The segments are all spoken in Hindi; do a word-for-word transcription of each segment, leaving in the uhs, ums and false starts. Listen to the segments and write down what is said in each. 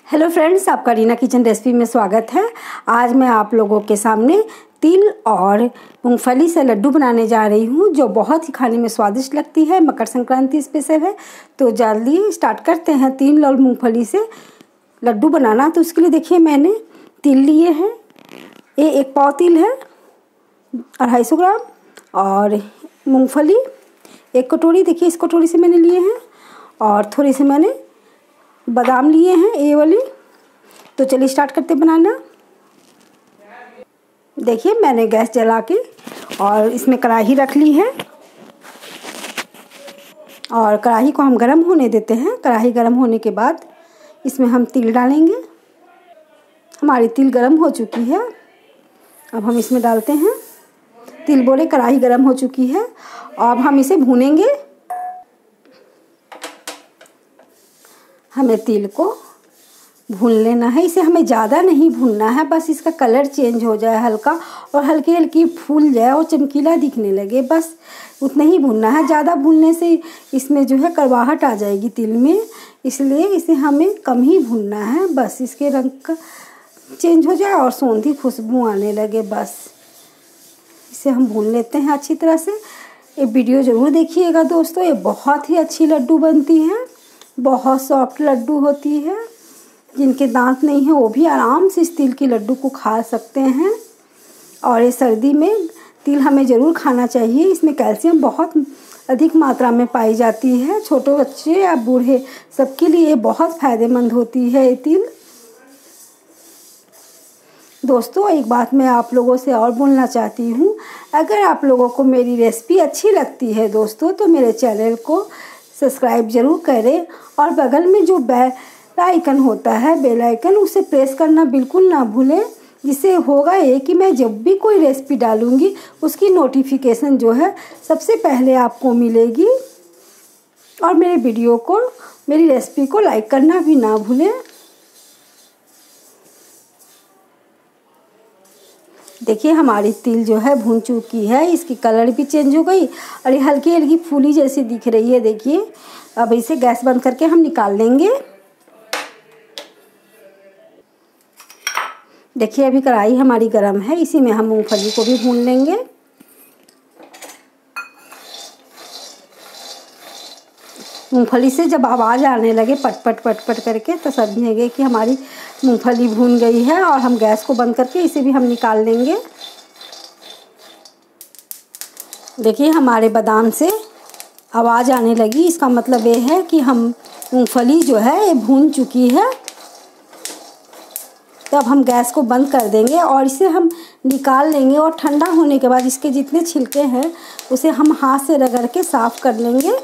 हेलो फ्रेंड्स, आपका रीना किचन रेसिपी में स्वागत है। आज मैं आप लोगों के सामने तिल और मूंगफली से लड्डू बनाने जा रही हूँ, जो बहुत ही खाने में स्वादिष्ट लगती है। मकर संक्रांति स्पेशल है, तो जल्दी स्टार्ट करते हैं तिल और मूंगफली से लड्डू बनाना। तो उसके लिए देखिए, मैंने तिल लिए हैं, ये एक पाव तिल है अढ़ाई सौ ग्राम, और मूंगफली एक कटोरी, देखिए इस कटोरी से मैंने लिए हैं, और थोड़ी सी मैंने बादाम लिए हैं ये वाली। तो चलिए स्टार्ट करते बनाना। देखिए मैंने गैस जला के और इसमें कढ़ाई रख ली है, और कढ़ाई को हम गरम होने देते हैं। कढ़ाई गरम होने के बाद इसमें हम तिल डालेंगे। हमारी तिल गरम हो चुकी है, अब हम इसमें डालते हैं तिल। बोले कढ़ाई गरम हो चुकी है, अब हम इसे भूनेंगे। हमें तिल को भून लेना है, इसे हमें ज़्यादा नहीं भूनना है, बस इसका कलर चेंज हो जाए हल्का, और हल्की हल्की फूल जाए और चमकीला दिखने लगे, बस उतना ही भूनना है। ज़्यादा भूनने से इसमें जो है कड़वाहट आ जाएगी तिल में, इसलिए इसे हमें कम ही भूनना है। बस इसके रंग का चेंज हो जाए और सौंधी खुशबू आने लगे, बस इसे हम भून लेते हैं अच्छी तरह से। ये वीडियो ज़रूर देखिएगा दोस्तों, ये बहुत ही अच्छी लड्डू बनती है, बहुत सॉफ्ट लड्डू होती है। जिनके दांत नहीं है वो भी आराम से इस तिल की लड्डू को खा सकते हैं। और ये सर्दी में तिल हमें ज़रूर खाना चाहिए, इसमें कैल्शियम बहुत अधिक मात्रा में पाई जाती है। छोटे बच्चे या बूढ़े सबके लिए बहुत फ़ायदेमंद होती है ये तिल। दोस्तों एक बात मैं आप लोगों से और बोलना चाहती हूँ, अगर आप लोगों को मेरी रेसिपी अच्छी लगती है दोस्तों, तो मेरे चैनल को सब्सक्राइब ज़रूर करें, और बगल में जो बेल आइकन होता है, बेल आइकन, उसे प्रेस करना बिल्कुल ना भूलें। जिससे होगा ये कि मैं जब भी कोई रेसिपी डालूँगी उसकी नोटिफिकेशन जो है सबसे पहले आपको मिलेगी। और मेरे वीडियो को, मेरी रेसिपी को लाइक करना भी ना भूलें। देखिए हमारी तिल जो है भून चुकी है, इसकी कलर भी चेंज हो गई और ये हल्की हल्की फूली जैसी दिख रही है। देखिए अब इसे गैस बंद करके हम निकाल लेंगे। देखिए अभी कढ़ाई हमारी गरम है, इसी में हम मूंगफली को भी भून लेंगे। मूंगफली से जब आवाज़ आने लगे पट पट पट पट करके, तो समझिए कि हमारी मूंगफली भून गई है, और हम गैस को बंद करके इसे भी हम निकाल लेंगे। देखिए हमारे बादाम से आवाज़ आने लगी, इसका मतलब ये है कि हम मूंगफली जो है ये भून चुकी है। तब हम गैस को बंद कर देंगे और इसे हम निकाल लेंगे, और ठंडा होने के बाद इसके जितने छिलके हैं उसे हम हाथ से रगड़ के साफ़ कर लेंगे।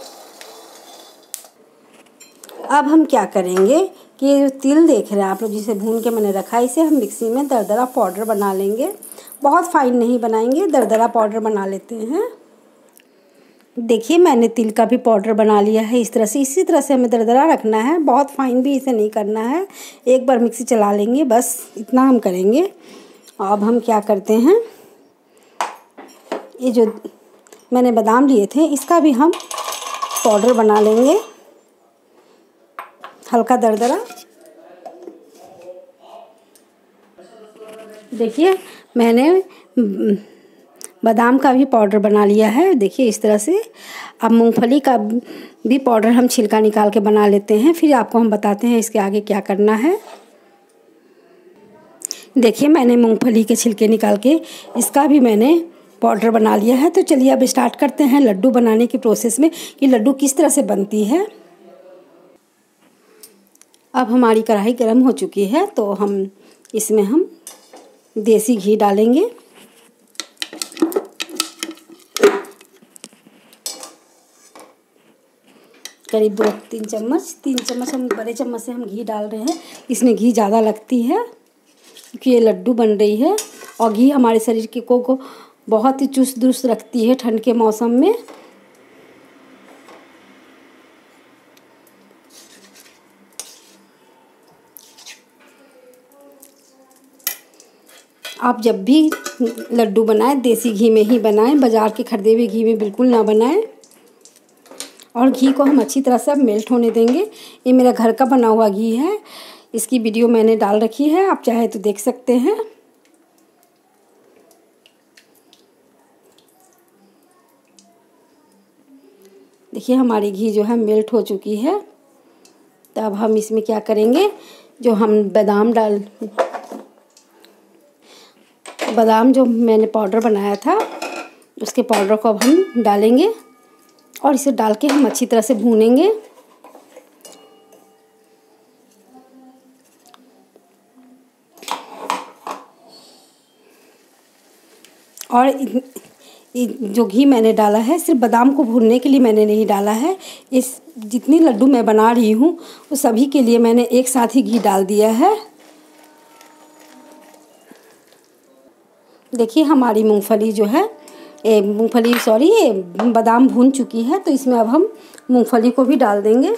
अब हम क्या करेंगे कि ये तिल देख रहे हैं आप लोग, जिसे भून के मैंने रखा है, इसे हम मिक्सी में दरदरा पाउडर बना लेंगे। बहुत फाइन नहीं बनाएंगे, दरदरा पाउडर बना लेते हैं। देखिए मैंने तिल का भी पाउडर बना लिया है इस तरह से। इसी तरह से हमें दरदरा रखना है, बहुत फाइन भी इसे नहीं करना है। एक बार मिक्सी चला लेंगे, बस इतना हम करेंगे। अब हम क्या करते हैं, ये जो मैंने बादाम लिए थे इसका भी हम पाउडर बना लेंगे, हल्का दरदरा। देखिए मैंने बादाम का भी पाउडर बना लिया है, देखिए इस तरह से। अब मूंगफली का भी पाउडर हम छिलका निकाल के बना लेते हैं, फिर आपको हम बताते हैं इसके आगे क्या करना है। देखिए मैंने मूंगफली के छिलके निकाल के इसका भी मैंने पाउडर बना लिया है। तो चलिए अब स्टार्ट करते हैं लड्डू बनाने की प्रोसेस में, कि लड्डू किस तरह से बनती है। अब हमारी कढ़ाई गर्म हो चुकी है, तो हम इसमें हम देसी घी डालेंगे। करीब दो तीन चम्मच तीन चम्मच हम बड़े चम्मच से हम घी डाल रहे हैं। इसमें घी ज़्यादा लगती है क्योंकि ये लड्डू बन रही है, और घी हमारे शरीर के को, को बहुत ही चुस्त दुरुस्त रखती है ठंड के मौसम में। आप जब भी लड्डू बनाएं देसी घी में ही बनाएं, बाज़ार के खरीदे हुए घी में बिल्कुल ना बनाएं। और घी को हम अच्छी तरह से अब मेल्ट होने देंगे। ये मेरा घर का बना हुआ घी है, इसकी वीडियो मैंने डाल रखी है, आप चाहे तो देख सकते हैं। देखिए हमारी घी जो है मेल्ट हो चुकी है। तो अब हम इसमें क्या करेंगे, जो हम बादाम डाल बादाम जो मैंने पाउडर बनाया था उसके पाउडर को अब हम डालेंगे और इसे डाल के हम अच्छी तरह से भूनेंगे। और जो घी मैंने डाला है सिर्फ बादाम को भूनने के लिए मैंने नहीं डाला है। इस जितनी लड्डू मैं बना रही हूँ वो सभी के लिए मैंने एक साथ ही घी डाल दिया है। देखिए हमारी मूंगफली जो है ए मूंगफली सॉरी ये बादाम भून चुकी है। तो इसमें अब हम मूंगफली को भी डाल देंगे।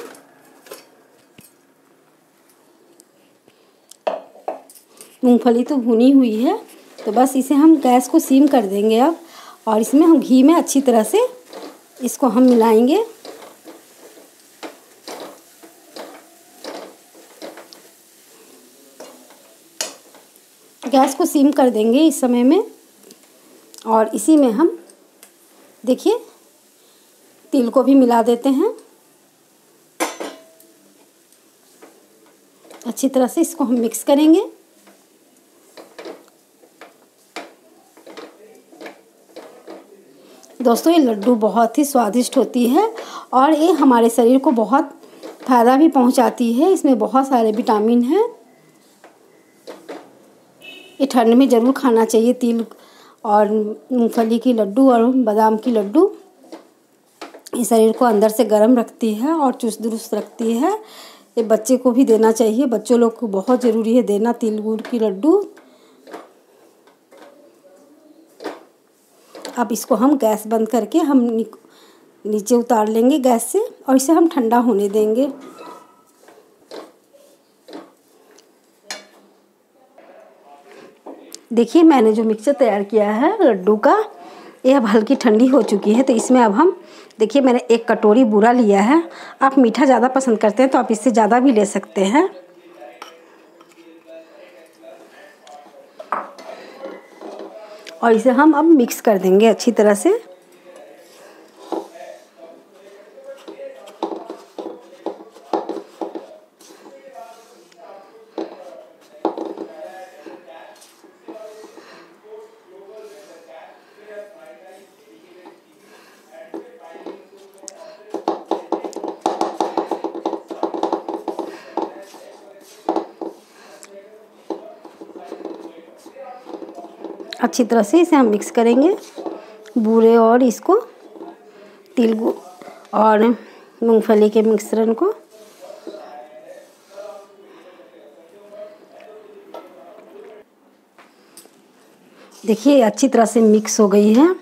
मूंगफली तो भुनी हुई है, तो बस इसे हम गैस को सीम कर देंगे अब। और इसमें हम घी में अच्छी तरह से इसको हम मिलाएंगे। गैस को सीम कर देंगे इस समय में। और इसी में हम देखिए तिल को भी मिला देते हैं। अच्छी तरह से इसको हम मिक्स करेंगे। दोस्तों ये लड्डू बहुत ही स्वादिष्ट होती है और ये हमारे शरीर को बहुत फ़ायदा भी पहुंचाती है। इसमें बहुत सारे विटामिन हैं। ये ठंड में ज़रूर खाना चाहिए तिल और मूंगफली की लड्डू और बादाम की लड्डू। ये शरीर को अंदर से गर्म रखती है और चुस्त दुरुस्त रखती है। ये बच्चे को भी देना चाहिए, बच्चों लोग को बहुत ज़रूरी है देना तिल गुड़ की लड्डू। अब इसको हम गैस बंद करके हम नीचे उतार लेंगे गैस से और इसे हम ठंडा होने देंगे। देखिए मैंने जो मिक्सचर तैयार किया है लड्डू का, ये अब हल्की ठंडी हो चुकी है। तो इसमें अब हम देखिए मैंने एक कटोरी बूरा लिया है। आप मीठा ज़्यादा पसंद करते हैं तो आप इससे ज़्यादा भी ले सकते हैं। और इसे हम अब मिक्स कर देंगे अच्छी तरह से। अच्छी तरह से इसे हम मिक्स करेंगे, बूरे और इसको तिल और मूंगफली के मिश्रण को। देखिए अच्छी तरह से मिक्स हो गई है।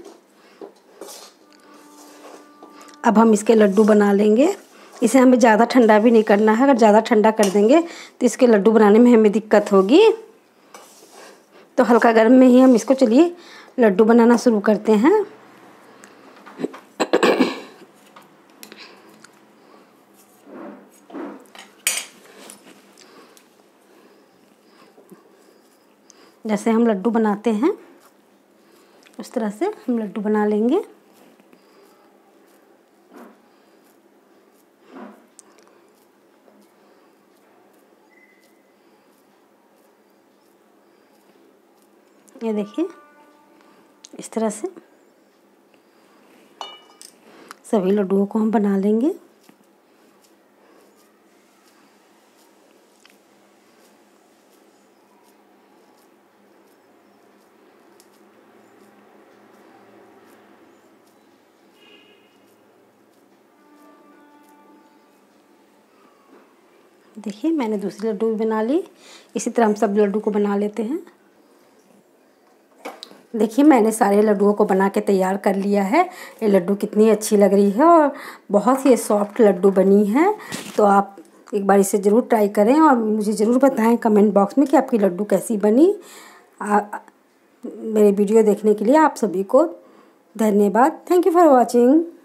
अब हम इसके लड्डू बना लेंगे। इसे हमें ज़्यादा ठंडा भी नहीं करना है। अगर ज़्यादा ठंडा कर देंगे तो इसके लड्डू बनाने में हमें दिक्कत होगी। तो हल्का गर्म में ही हम इसको चलिए लड्डू बनाना शुरू करते हैं। जैसे हम लड्डू बनाते हैं उस तरह से हम लड्डू बना लेंगे। ये देखिए इस तरह से सभी लड्डुओं को हम बना लेंगे। देखिए मैंने दूसरी लड्डू भी बना ली। इसी तरह हम सब लड्डू को बना लेते हैं। देखिए मैंने सारे लड्डुओं को बना के तैयार कर लिया है। ये लड्डू कितनी अच्छी लग रही है और बहुत ही सॉफ्ट लड्डू बनी है। तो आप एक बार इसे ज़रूर ट्राई करें और मुझे ज़रूर बताएं कमेंट बॉक्स में कि आपकी लड्डू कैसी बनी। आ, मेरे वीडियो देखने के लिए आप सभी को धन्यवाद। Thank you for watching.